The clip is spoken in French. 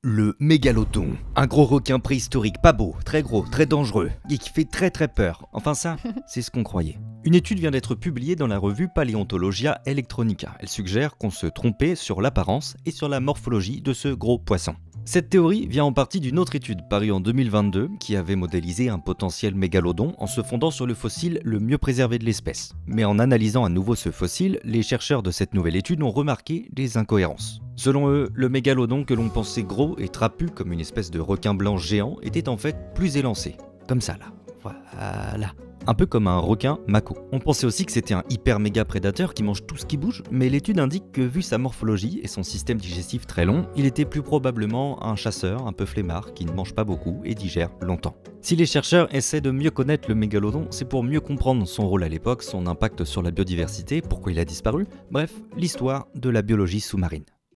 Le mégalodon, un gros requin préhistorique pas beau, très gros, très dangereux, et qui fait très peur. Enfin ça, c'est ce qu'on croyait. Une étude vient d'être publiée dans la revue Paleontologia Electronica. Elle suggère qu'on se trompait sur l'apparence et sur la morphologie de ce gros poisson. Cette théorie vient en partie d'une autre étude parue en 2022 qui avait modélisé un potentiel mégalodon en se fondant sur le fossile le mieux préservé de l'espèce. Mais en analysant à nouveau ce fossile, les chercheurs de cette nouvelle étude ont remarqué des incohérences. Selon eux, le mégalodon que l'on pensait gros et trapu comme une espèce de requin blanc géant était en fait plus élancé. Comme ça là. Voilà. Un peu comme un requin mako. On pensait aussi que c'était un hyper méga prédateur qui mange tout ce qui bouge, mais l'étude indique que vu sa morphologie et son système digestif très long, il était plus probablement un chasseur un peu flemmard qui ne mange pas beaucoup et digère longtemps. Si les chercheurs essaient de mieux connaître le mégalodon, c'est pour mieux comprendre son rôle à l'époque, son impact sur la biodiversité, pourquoi il a disparu, bref, l'histoire de la biologie sous-marine.